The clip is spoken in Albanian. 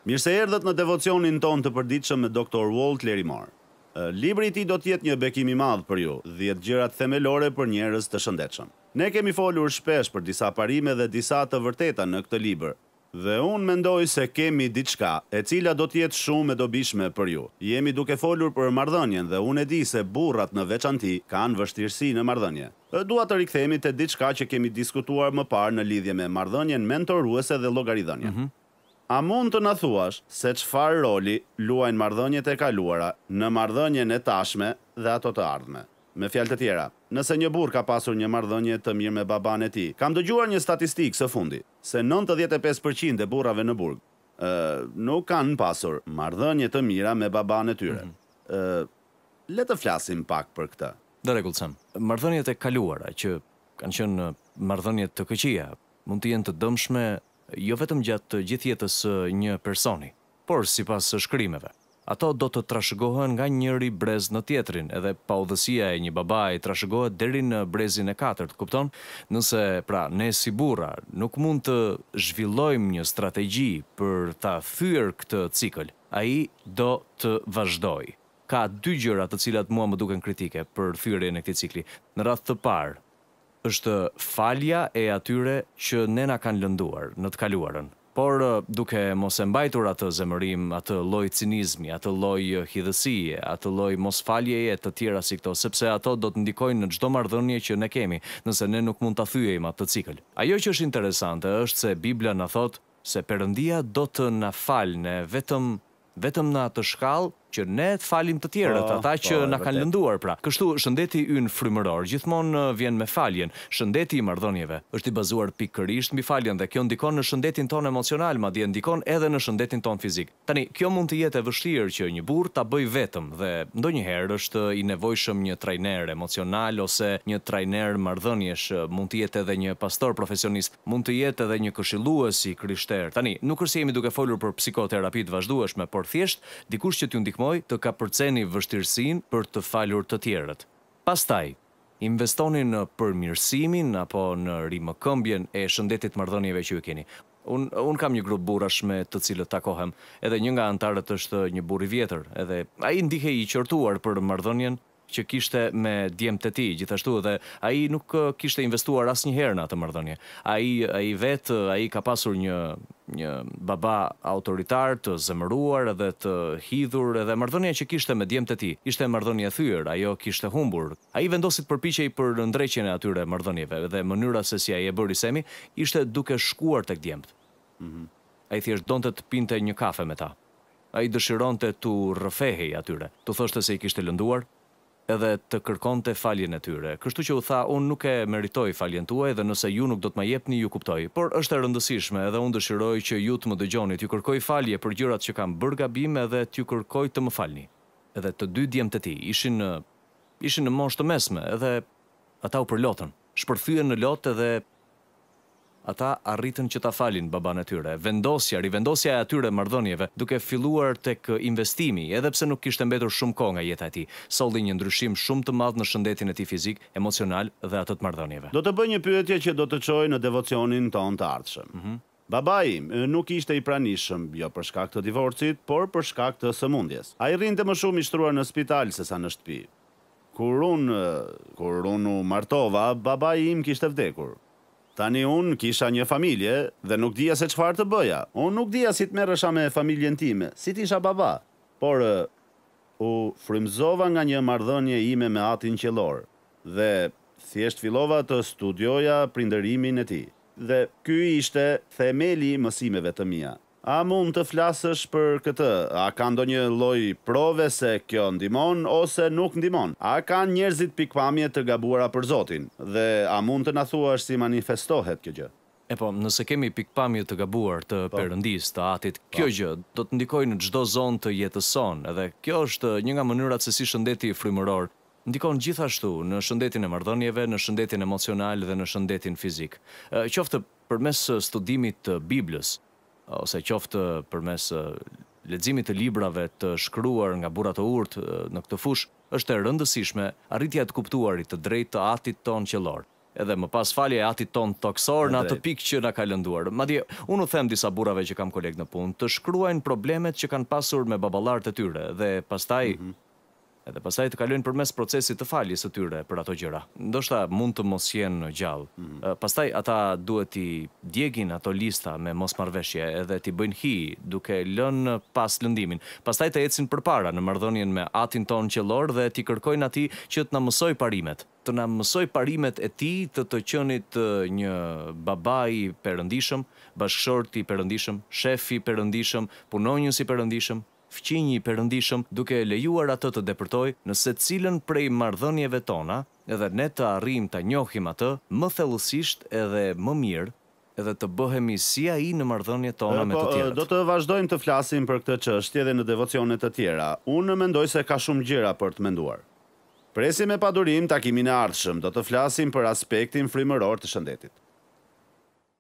Mirë se erdhët në devocionin ton të përditshëm me Dr. Walt Lerimar. Libri i tij do të jetë një bekim i madh për ju, 10 gjërat themelore për njerëz të shëndetshëm. Ne kemi folur shpesh për disa parime dhe disa të vërteta në këtë libër, dhe unë mendoj se kemi diçka e cila do të jetë shumë e dobishme për ju. Jemi duke folur për marrëdhënien dhe unë e di se burrat në veçanti kanë vështirësi në marrëdhënie. Dua të rikthehemi te diçka që kemi diskutuar më parë në lidhje me marrëdhënien mentoruese dhe llogaridhënien. A mund të na thuash se çfarë roli luajnë marrëdhëniet e kaluara në marrëdhënien e tashme dhe ato të ardhme? Me fjalë të tjera, nëse një burr ka pasur një marrëdhënie të mirë me baban e tij, kam dëgjuar një statistikë së fundi, se 95% e burrave në burg nuk kanë pasur marrëdhënie të mira me baban e tyre. Le të flasim pak për këtë. Dhe rregullsam. Marrëdhëniet e kaluara që kanë qenë marrëdhënie të këqija, mund të jenë të dëmshme jo vetëm gjatë gjithë jetës së një personi, por sipas shkrimeve. Ato do të trashëgohen nga njëri brez në tjetrin, edhe paudhësia e një babai trashëgohet deri në brezin e katërt, kupton? Nëse pra ne si burra nuk mund të zhvillojmë një strategji për ta thyer këtë cikël, ai do të vazhdojë. Ka 2 gjëra të cilat mua më duken kritike për thyrjen e këtij cikli. Në radhë të parë, është falja e atyre që ne na kanë lënduar në të kaluarën. Por duke mos e mbajtur atë zemërim, atë lloj cinizmi, atë lloj hidhësie, atë lloj mosfaljeje të tjera si këto, sepse ato do të ndikojnë në çdo marrëdhënie që ne kemi, nëse ne nuk mund ta thyejmë atë cikël. Ajo që është interesante është se Bibla na thot se Perëndia do të na falë vetëm në atë shkallë që ne të falim të tjerët, ata që na kanë lënduar pra. Kështu, shëndeti ynë frymëror gjithmonë vjen me faljen. Shëndeti i marrëdhënieve është i bazuar pikërisht mbi faljen dhe kjo ndikon në shëndetin ton emocional, madje ndikon edhe në shëndetin ton fizik. Tani, kjo mund të jetë e vështirë që një burr ta bëjë vetëm dhe ndonjëherë është i nevojshëm një trajner emocional ose një trajner marrëdhëniesh, mund të jetë edhe një pastor profesionist, mund të jetë edhe një këshillues i krishterë. Tani, nuk është se jemi duke folur për psikoterapi të vazhdueshme, por thjesht dikush që t'ju ndihmoj të kapërceni vështirësinë për të falur të tjerët. Pastaj, investoni në përmirësimin apo në rimëkëmbjen e shëndetit marrëdhënieve që ju keni. Unë kam një grup burrash me të cilët takohem, edhe një nga antarët është një burr i vjetër, edhe ai ndihej i qortuar për marrëdhënien që kishte me djemtë e tij, gjithashtu dhe ai nuk kishte investuar asnjëherë në atë marrëdhënie. Ai ka pasur një baba autoritar të zemëruar edhe të hidhur, edhe marrëdhënia që kishte me djemtë e tij ishte marrëdhënie e thyer, ajo kishte humbur. Ai vendosi të përpiqej për ndreqjen e atyre marrëdhënieve dhe mënyra se si ai e bëri Semi ishte duke shkuar tek djemtë. Ai thjesht donte të pinte një kafe me ta. Ai dëshironte tu rrëfehej atyre, tu thoshte se i kishte lënduar, edhe të kërkonte faljen e tyre. Kështu që u tha, unë nuk e meritoj faljen tuaj dhe nëse ju nuk do të ma jepni, ju kuptoj. Por është e rëndësishme edhe unë dëshiroj që ju të më dëgjoni, t'ju kërkoj falje për gjërat që kam bërë gabim edhe t'ju kërkoj të më falni. Edhe të 2 djemtë e tij ishin në moshë të mesme, edhe ata u përlotën, shpërthyen në lotë edhe ata arritën që ta falin baban e tyre. Rivendosja e atyre marrëdhënieve duke filluar tek investimi, edhe pse nuk kishte mbetur shumë kohë nga jeta e tij, solli një ndryshim shumë të madh në shëndetin e tij fizik, emocional dhe atë të marrëdhënieve. Do të bëj një pyetje që do të çojë në devocionin ton të ardhshëm. Babai im nuk ishte i pranishëm, jo për shkak të divorcit, por për shkak të sëmundjes. Ai rrinte më shumë i shtruar në spital sesa në shtëpi. Kur unë u martova, babai im kishte vdekur. Tani unë kisha një familje dhe nuk dija se çfarë të bëja. Unë nuk dija si të merresha me familjen time, si t'isha baba. Por u frymëzova nga një marrëdhënie ime me Atin qiellor dhe thjesht fillova të studioja prindërimin e tij. Dhe ky ishte themeli i mësimeve të mia. A mund të flasësh për këtë? A ka ndonjë lloj prove se kjo ndihmon ose nuk ndihmon? A kanë njerëzit pikpamje të gabuara për Zotin? Dhe a mund të na thuash si manifestohet kjo gjë? Nëse kemi pikpamje të gabuar të Perëndisë, të Atit, kjo gjë do të ndikojë në çdo zonë të jetës sonë, edhe kjo është një nga mënyrat se si shëndeti frymëror ndikon gjithashtu në shëndetin e marrëdhënieve, në shëndetin emocional dhe në shëndetin fizik. Qoftë përmes studimit të Biblës, ose qoftë përmes leximit të librave të shkruar nga burra të urtë në këtë fushë, është e rëndësishme arritja e të kuptuarit të drejtë të Atit ton qiellor. edhe më pas falje e atit ton toksor në atë pikë që na ka lënduar. Madje, unë u them disa burrave që kam kolegë në punë, të shkruajnë problemet që kanë pasur me baballarët e tyre dhe pastaj të kalojnë përmes procesit të faljes së tyre për ato gjëra. Ndoshta mund të mos jenë gjallë. Pastaj ata duhet i djegin ato lista me mosmarrveshje edhe t'i bëjnë hi duke lënë pas lëndimin. Pastaj të ecin përpara në marrëdhënien me atin ton qellor dhe t'i kërkojnë atij që të na mësoj parimet. Të na mësoj parimet e tij të qenit një baba i perëndishëm, bashkëshort i perëndishëm, shef i perëndishëm, punonjës i perëndishëm, fqinj i perëndishëm, duke lejuar atë të depërtoj në secilën prej marrëdhënieve tona, edhe ne të arrijmë ta njohim atë më thellësisht edhe më mirë, edhe të bëhemi si ai në marrëdhëniet tona me të tjerët. Do të vazhdojmë të flasim për këtë çështje edhe në devocione të tjera. Unë mendoj se ka shumë gjëra për të menduar. Presim me padurim takimin e ardhshëm, do të flasim për aspektin frymëror të shëndetit.